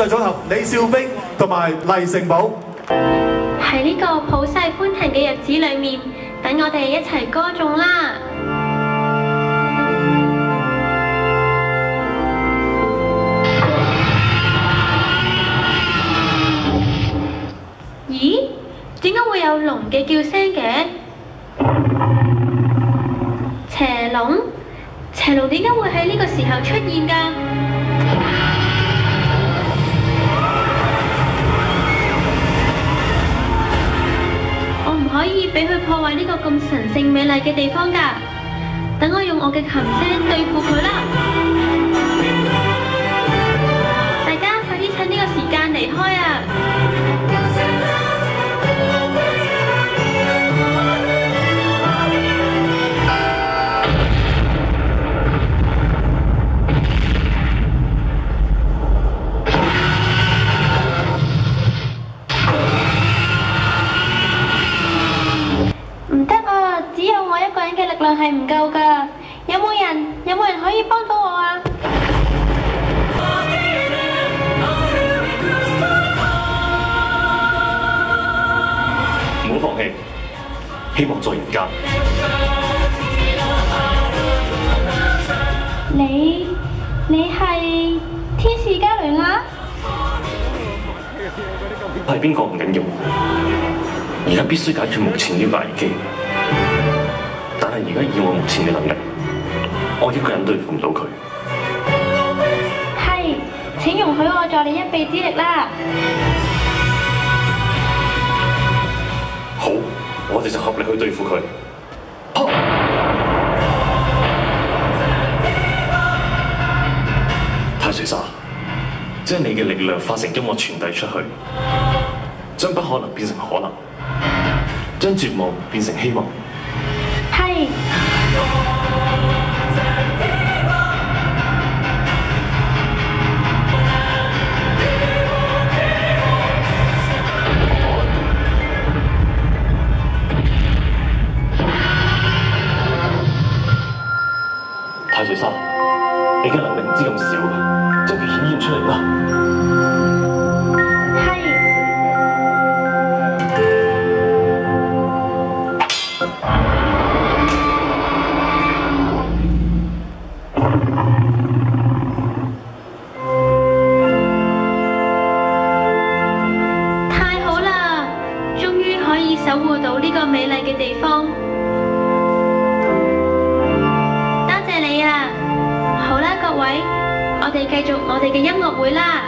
組合李少冰同埋黎成寶。 喺呢個普世歡騰嘅日子裏面，等我哋一齊歌頌啦！咦？點解會有龍嘅叫聲嘅？邪龍？邪龍點解會喺呢個時候出現㗎？我唔可以俾佢破壞呢個咁神聖美麗嘅地方㗎。等我用我嘅琴聲對付佢啦！大家快啲趁呢個時間離開啊！唔得啊！只有我一個人嘅力量係唔夠㗎。有冇人可以幫到我啊？ 唔好放棄，希望在人間。 你係天使嘉倫啊？ 係邊個唔緊要，而家必須解決目前呢個危機。但係而家以我目前嘅能力，我一個人對付唔到佢。 係，請容許我助你一臂之力啦！ 好，我哋就合力去對付佢。太歲沙，將你嘅力量化成音樂傳遞出去，將不可能變成可能，將絕望變成希望。 係。 太歲沙，你嘅能力唔知咁少，將佢顯現出嚟啦！ 太好啦，終於可以守護到呢個美麗嘅地方。好啦，各位，我哋繼續我哋嘅音樂會啦！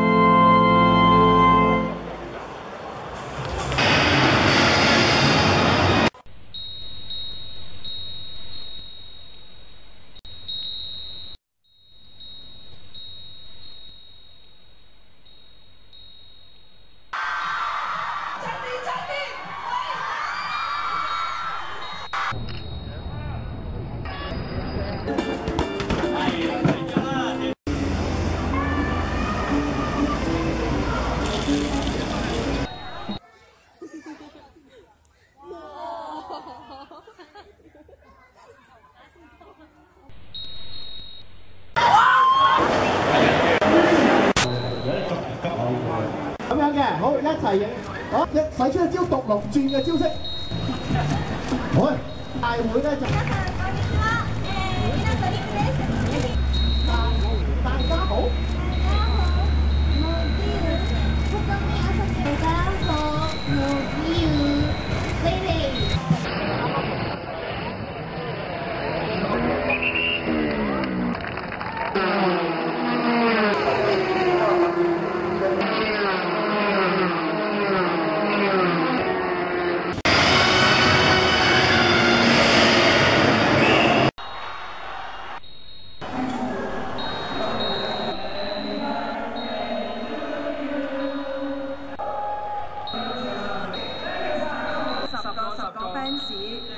咁樣嘅，好一齊影，好一使出一招獨龍轉嘅招式。好，大會咧就大家好。 10個 fans